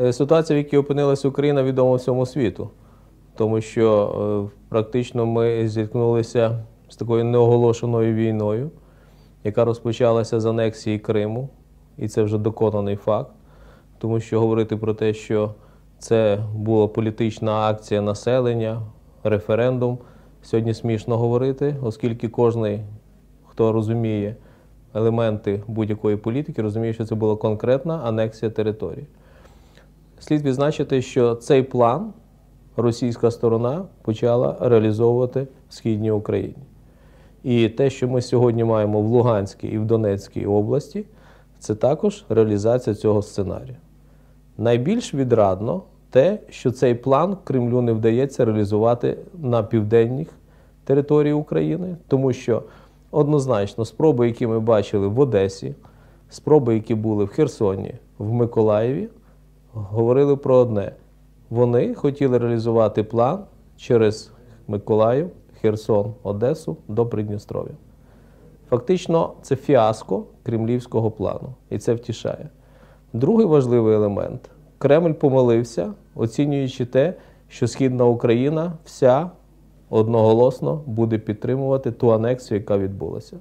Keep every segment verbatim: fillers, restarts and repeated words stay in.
Ситуація, в якій опинилася Україна, відома всьому світу. Тому що практично ми зіткнулися з такою неоголошеною війною, яка розпочалася з анексії Криму. І це вже доконаний факт. Тому що говорити про те, що це була політична акція населення, референдум, сьогодні смішно говорити, оскільки кожен, хто розуміє елементи будь-якої політики, розуміє, що це була конкретна анексія території. Слід відзначити, що цей план російська сторона почала реалізовувати в Східній Україні. І те, що ми сьогодні маємо в Луганській і в Донецькій області, це також реалізація цього сценарію. Найбільш відрадно те, що цей план Кремлю не вдається реалізувати на південних територіях України, тому що однозначно спроби, які ми бачили в Одесі, спроби, які були в Херсоні, в Миколаєві, говорили про одне. Вони хотіли реалізувати план через Миколаїв, Херсон, Одесу до Придністров'я. Фактично, це фіаско кремлівського плану, і це втішає. Другий важливий елемент. Кремль помилився, оцінюючи те, що Східна Україна вся одноголосно буде підтримувати ту анексію, яка відбулася.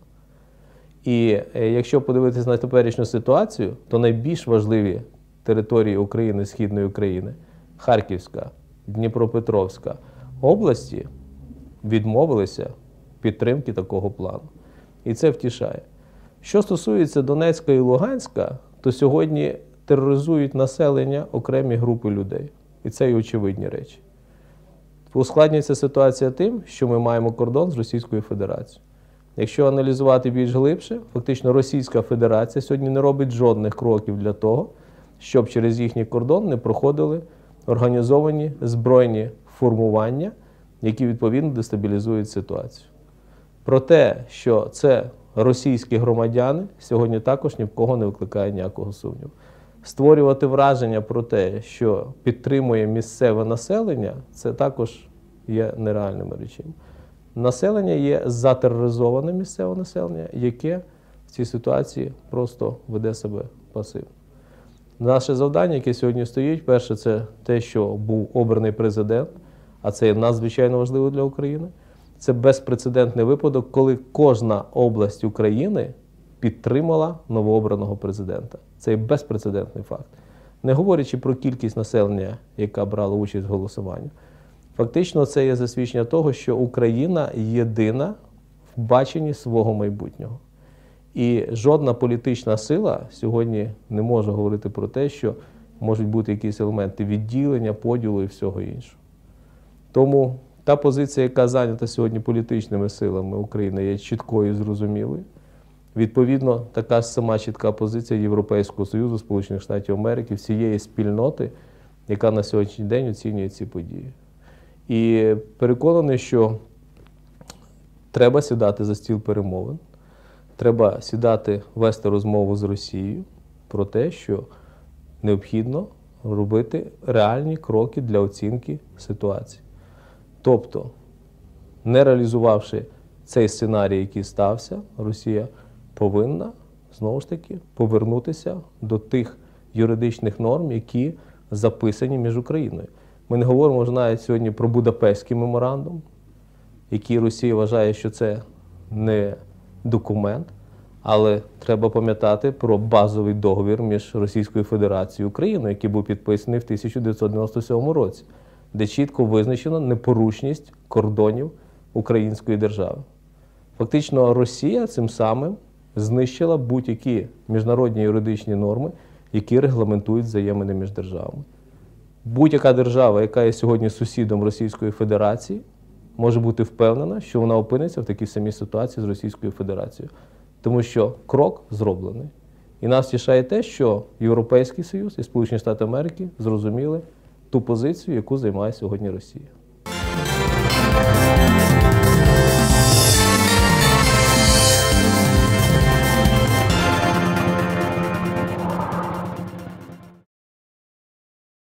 І якщо подивитися на теперішню ситуацію, то найбільш важливі території України, Східної України, Харківська, Дніпропетровська області відмовилися підтримки такого плану. І це втішає. Що стосується Донецька і Луганська, то сьогодні тероризують населення окремі групи людей. І це і очевидні речі. Ускладнюється ситуація тим, що ми маємо кордон з Російською Федерацією. Якщо аналізувати більш глибше, фактично Російська Федерація сьогодні не робить жодних кроків для того, щоб через їхній кордон не проходили організовані збройні формування, які відповідно дестабілізують ситуацію. Про те, що це російські громадяни, сьогодні також ні в кого не викликає ніякого сумніву. Створювати враження про те, що підтримує місцеве населення, це також є нереальними речами. Населення є затероризоване місцеве населення, яке в цій ситуації просто веде себе пасивно. Наше завдання, яке сьогодні стоїть, перше, це те, що був обраний президент, а це є надзвичайно важливо для України. Це безпрецедентний випадок, коли кожна область України підтримала новообраного президента. Це є безпрецедентний факт. Не говорячи про кількість населення, яка брала участь в голосуванні. Фактично, це є засвідчення того, що Україна єдина в баченні свого майбутнього. І жодна політична сила сьогодні не може говорити про те, що можуть бути якісь елементи відділення, поділу і всього іншого. Тому та позиція, яка зайнята сьогодні політичними силами України, є чіткою і зрозумілою. Відповідно, така ж сама чітка позиція Європейського Союзу, Сполучених Штатів Америки, всієї спільноти, яка на сьогоднішній день оцінює ці події. І переконаний, що треба сідати за стіл перемовин, треба сідати, вести розмову з Росією про те, що необхідно робити реальні кроки для оцінки ситуації. Тобто, не реалізувавши цей сценарій, який стався, Росія повинна, знову ж таки, повернутися до тих юридичних норм, які записані між Україною. Ми не говоримо вже навіть сьогодні про Будапештський меморандум, який Росія вважає, що це не документ, але треба пам'ятати про базовий договір між Російською Федерацією і Україною, який був підписаний в тисяча дев'ятсот дев'яносто сьомому році, де чітко визначено непорушність кордонів української держави. Фактично, Росія цим самим знищила будь-які міжнародні юридичні норми, які регламентують взаємини між державами. Будь-яка держава, яка є сьогодні сусідом Російської Федерації, може бути впевнена, що вона опиниться в такій самій ситуації з Російською Федерацією. Тому що крок зроблений. І нас тішає те, що Європейський Союз і Сполучені Штати Америки зрозуміли ту позицію, яку займає сьогодні Росія.